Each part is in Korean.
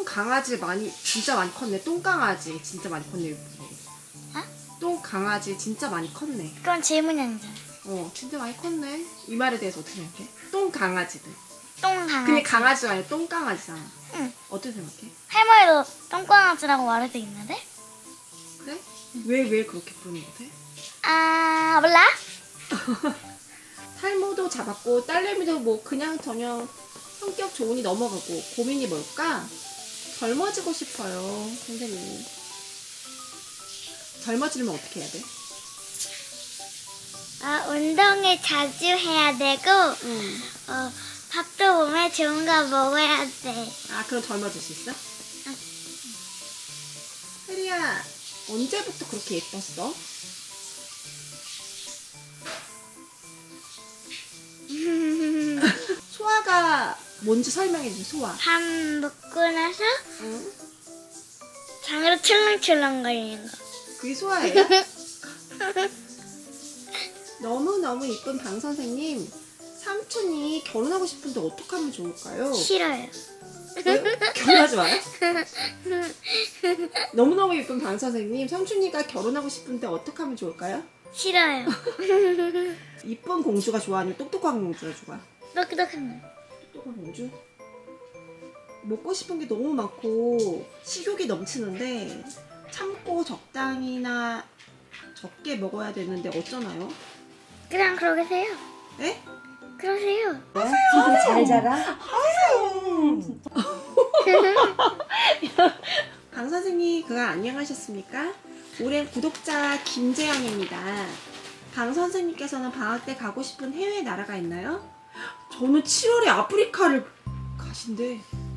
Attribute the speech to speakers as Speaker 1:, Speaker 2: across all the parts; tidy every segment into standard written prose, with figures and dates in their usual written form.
Speaker 1: 똥강아지 진짜 많이 컸네. 똥강아지 진짜 많이 컸네.
Speaker 2: 어?
Speaker 1: 똥강아지 진짜 많이 컸네.
Speaker 2: 그건 질문이 아니잖아.
Speaker 1: 진짜 많이 컸네. 이 말에 대해서 어떻게 생각해? 똥강아지들.
Speaker 2: 똥강아지.
Speaker 1: 근데 강아지가 아니라 똥강아지잖아.
Speaker 2: 응.
Speaker 1: 어떻게 생각해?
Speaker 2: 할머니도 똥강아지라고 말해도 있는데?
Speaker 1: 그래? 왜 그렇게 부르는 거지?
Speaker 2: 아, 몰라?
Speaker 1: 탈모도 잡았고 딸내미도 뭐 그냥 저냥 성격 좋으니 넘어가고 고민이 뭘까? 젊어지고 싶어요, 선생님. 젊어지려면 어떻게 해야 돼?
Speaker 2: 운동을 자주 해야 되고, 밥도 몸에 좋은 거 먹어야 돼.
Speaker 1: 그럼 젊어질 수 있어?
Speaker 2: 응.
Speaker 1: 혜리야, 언제부터 그렇게 예뻤어? 소화가 뭔지 설명해줘. 소화.
Speaker 2: 밥 먹고 나서
Speaker 1: 응?
Speaker 2: 장으로 출렁출렁 거리는 거.
Speaker 1: 그게 소화예요? 너무너무 이쁜 방 선생님, 삼촌이 결혼하고 싶은데 어떻게 하면 좋을까요?
Speaker 2: 싫어요.
Speaker 1: 왜요? 결혼하지 마요? 너무너무 예쁜 방 선생님, 삼촌이가 결혼하고 싶은데 어떻게 하면 좋을까요?
Speaker 2: 싫어요.
Speaker 1: 이쁜 공주가 좋아? 아니면 똑똑한 공주가 좋아?
Speaker 2: 똑똑한 거.
Speaker 1: 똑똑한 공주? 먹고 싶은 게 너무 많고 식욕이 넘치는데 참고 적당히나 적게 먹어야 되는데 어쩌나요?
Speaker 2: 그냥 그러세요.
Speaker 1: 네?
Speaker 2: 그러세요.
Speaker 3: 지금 잘 자라?
Speaker 1: 방 선생님, 안녕하셨습니까? 올해 구독자 김재영입니다. 방 선생님께서는 방학 때 가고 싶은 해외 나라가 있나요? 저는 7월에 아프리카를 가신대.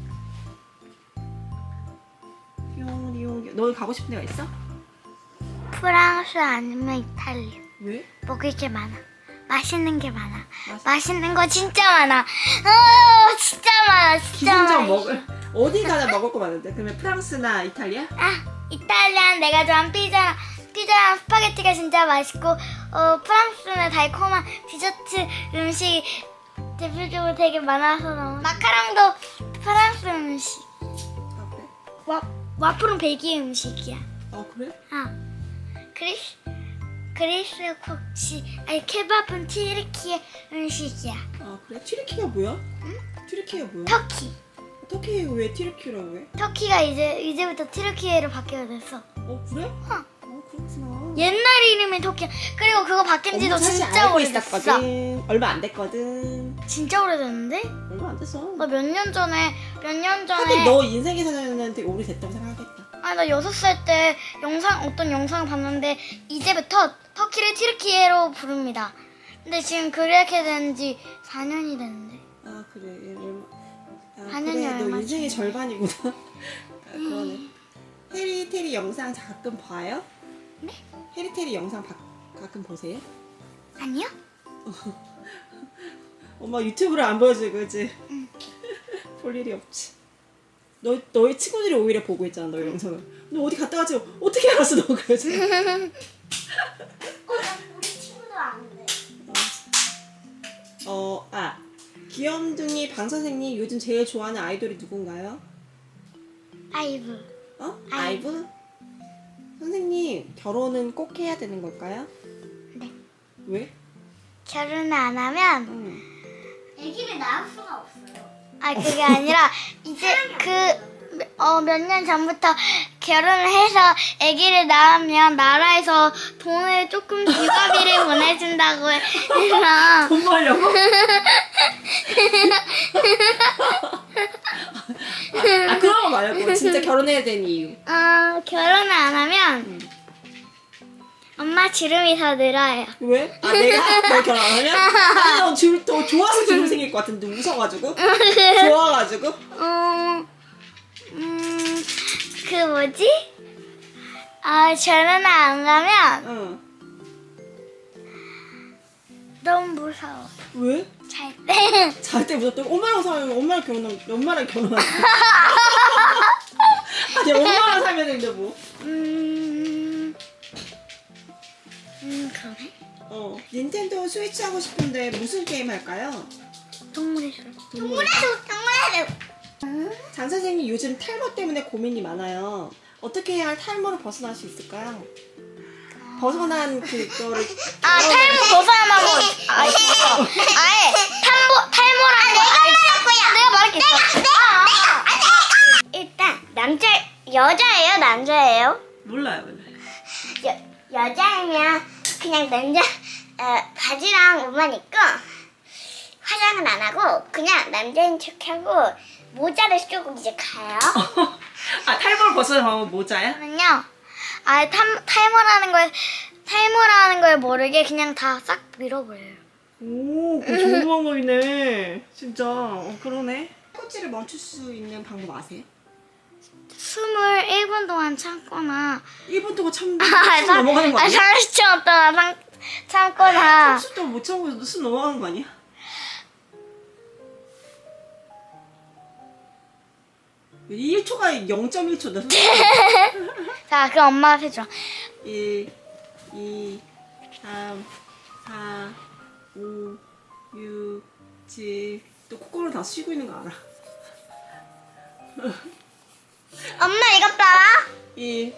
Speaker 1: 너 가고 싶은 데가 있어?
Speaker 2: 프랑스 아니면 이탈리아.
Speaker 1: 왜?
Speaker 2: 먹을 게 많아. 맛있는 게 많아.
Speaker 1: 맛있-
Speaker 2: 맛있는 거 진짜 많아. 진짜 많아. 진짜
Speaker 1: 기본적으로
Speaker 2: 많아.
Speaker 1: 어디 가나 먹을 거 많은데. 그러면 프랑스나 이탈리아?
Speaker 2: 이탈리아는 내가 좋아하는 피자랑 스파게티가 진짜 맛있고, 프랑스는 달콤한 디저트 음식 대표적으로 되게 많아서 너무. 마카롱도 프랑스 음식.
Speaker 1: 아 그래?
Speaker 2: 와플은 벨기에 음식이야.
Speaker 1: 그래?
Speaker 2: 그리스 국시 케밥은 튀르키예 음식이야.
Speaker 1: 그래? 튀르키가 뭐야? 응? 튀르키가 뭐야?
Speaker 2: 터키.
Speaker 1: 터키가 왜 튀르키라고 해?
Speaker 2: 터키가 이제부터 튀르키예로 바뀌게 됐어.
Speaker 1: 그래? 그렇구나.
Speaker 2: 옛날 이름이 터키야. 그리고 그거 바뀐 지도
Speaker 1: 사실
Speaker 2: 진짜
Speaker 1: 알고
Speaker 2: 오래됐어.
Speaker 1: 있었거든. 얼마 안 됐거든.
Speaker 2: 진짜 오래됐는데?
Speaker 1: 얼마 안 됐어.
Speaker 2: 나 몇 년 전에
Speaker 1: 하긴 너 인생에서는 되게 오래됐다고 생각하겠다.
Speaker 2: 나 6살 때 어떤 영상을 봤는데 이제부터 터키를 튀르키예로 부릅니다. 근데 지금 그렇게 된 지 4년이 됐는데.
Speaker 1: 그래.
Speaker 2: 반년이
Speaker 1: 그래. 너
Speaker 2: 얼마
Speaker 1: 인생의
Speaker 2: 전에.
Speaker 1: 절반이구나. 그러네. 해리테리 영상 가끔 봐요?
Speaker 2: 네?
Speaker 1: 해리테리 영상 가끔 보세요?
Speaker 2: 아니요?
Speaker 1: 엄마 유튜브를 안 보여줘, 그지?
Speaker 2: 응.
Speaker 1: 볼 일이 없지. 너희 친구들이 오히려 보고 있잖아, 너희 영상을. 너 어디 갔다 왔지? 어떻게 알았어, 너 그러지?
Speaker 2: 우리 친구도 안 돼.
Speaker 1: 귀염둥이 방 선생님 요즘 제일 좋아하는 아이돌이 누군가요?
Speaker 2: 아이브.
Speaker 1: 아이브? 선생님, 결혼은 꼭 해야 되는 걸까요?
Speaker 2: 네.
Speaker 1: 왜?
Speaker 2: 결혼을 안 하면
Speaker 3: 아기를 낳을 수가 없어요.
Speaker 2: 그게 아니라 이제 몇 년 전부터 결혼을 해서 아기를 낳으면 나라에서 돈을 조금 기과비를 보내준다고 해서
Speaker 1: 돈 벌려고? 그런 거 말고 진짜 결혼해야 되는 이유.
Speaker 2: 결혼을 안 하면 엄마 주름이 더 늘어요.
Speaker 1: 왜? 내가? 너 결혼 안 하면? 아니, 너 더 좋아서 주름 생길 것 같은데 웃어가지고? 좋아가지고?
Speaker 2: 그 뭐지? 결혼을 안 가면 너무 무서워.
Speaker 1: 왜?
Speaker 2: 잘 때.
Speaker 1: 잘 때 무섭다고? 엄마랑 살면 엄마랑 결혼하지. 아니 엄마랑 살면 되는데 뭐?
Speaker 2: 그러네.
Speaker 1: 닌텐도 스위치 하고 싶은데 무슨 게임 할까요?
Speaker 2: 동물의 숲.
Speaker 1: 동물의
Speaker 2: 동물의 숲.
Speaker 1: 장 선생님 요즘 탈모 때문에 고민이 많아요. 어떻게 해야 탈모를 벗어날 수 있을까요? 벗어난 그거를
Speaker 2: 탈모 벗어나는 방법 있어. 아예 탈모라는 거 내가 말할게.
Speaker 3: 일단 여자예요, 남자예요?
Speaker 1: 몰라요.
Speaker 3: 여자이면 그냥 바지랑 옷만 입고 화장은 안 하고 그냥 남자인 척하고 모자를 쓰고 이제 가요.
Speaker 1: 아, 탈모를 벗어나는 방법 모자야?
Speaker 2: 저는요. 아예 탈모라는 걸 모르게 그냥 다 싹 밀어버려요.
Speaker 1: 오, 그거 좋은 방법이네. 진짜. 그러네. 코치를 멈출 수 있는 방법 아세요?
Speaker 2: 숨을 1분 동안 참거나
Speaker 1: 1분 동안 숨 넘어가는 거 아니야?
Speaker 2: 30초 동안 참거나
Speaker 1: 30도 못 참고 숨 넘어가는 거 아니야? 이 1초가 0.1초다.
Speaker 2: 자, 그럼 엄마가 해줘.
Speaker 1: 1, 2, 3, 4, 5, 6, 7. 또 콧구멍을 다 쉬고 있는 거 알아.
Speaker 3: 엄마 이것 봐라.
Speaker 1: 1, 2,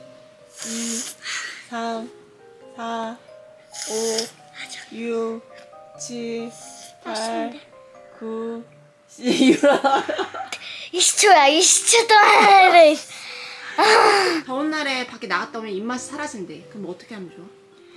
Speaker 1: 3, 4, 5, 6, 7, 8, 9, 10.
Speaker 2: 20초야. 20초 동안 해야 돼.
Speaker 1: 더운 날에 밖에 나갔다 오면 입맛이 사라진대. 그럼 어떻게 하면 좋아?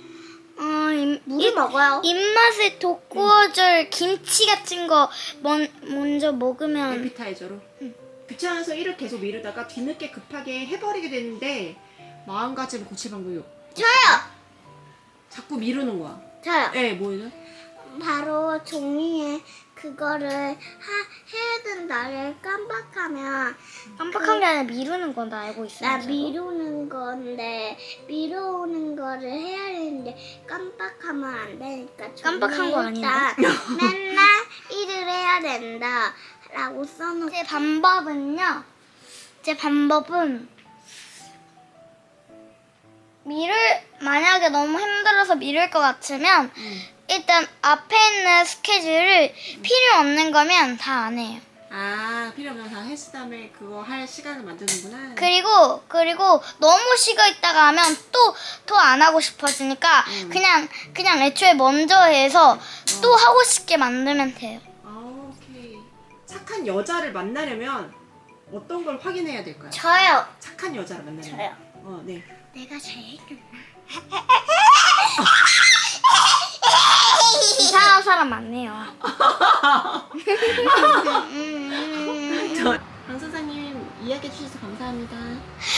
Speaker 3: 물을 먹어요.
Speaker 2: 입맛에 돋구어줄 김치 같은 거 먼저 먹으면
Speaker 1: 에피타이저로? 귀찮아서 일을 계속 미루다가 뒤늦게 급하게 해버리게 되는데 마음가짐을 고칠 방법이
Speaker 3: 저요.
Speaker 1: 자꾸 미루는 거야.
Speaker 3: 저요.
Speaker 1: 네, 뭐예요?
Speaker 3: 바로 종이에 그거를 해야 된다를 깜빡하면
Speaker 2: 깜빡한 게 아니라 미루는 건 나 알고 있어.
Speaker 3: 나 미루는 건데 미루는 거를 해야 되는데 깜빡하면 안 되니까
Speaker 2: 깜빡한 거 아닌데?
Speaker 3: 일단 맨날 일을 해야 된다라고 써놓고
Speaker 2: 제 방법은 만약에 너무 힘들어서 미룰 것 같으면 일단 앞에 있는 스케줄을 필요 없는 거면 다 안 해요.
Speaker 1: 아, 필요 없는 거 다 했을 다음에 그거 할 시간을 만드는구나.
Speaker 2: 그리고 너무 쉬고 있다가 하면 또 안 하고 싶어지니까 그냥 애초에 먼저 해서 또 하고 싶게 만들면 돼요.
Speaker 1: 아, 오케이. 착한 여자를 만나려면 어떤 걸 확인해야 될까요?
Speaker 3: 저요.
Speaker 1: 착한 여자를 만나려면.
Speaker 3: 저요.
Speaker 1: 네.
Speaker 3: 내가 잘생겼나?
Speaker 2: 이상한 사람 많네요.
Speaker 1: 강 선생님 이야기해 주셔서 감사합니다.